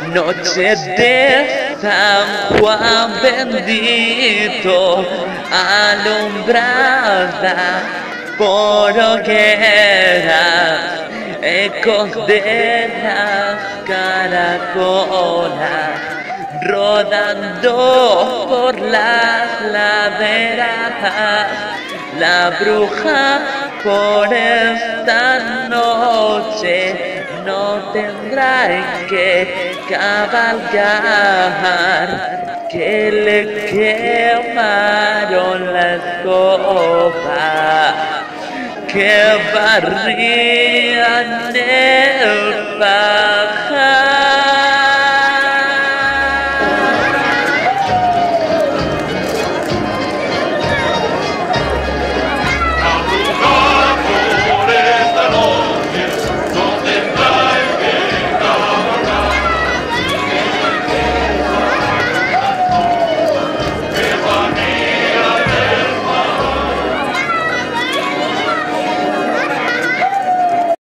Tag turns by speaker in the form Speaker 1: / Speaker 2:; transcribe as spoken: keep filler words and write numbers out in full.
Speaker 1: Noche de San Juan bendito, alumbrada por hogueras, ecos de las caracolas, rodando por las laderas. La bruja por esta noche no tendrá en qué cabalgar, que le quemaron la escoba, que barrían el pan.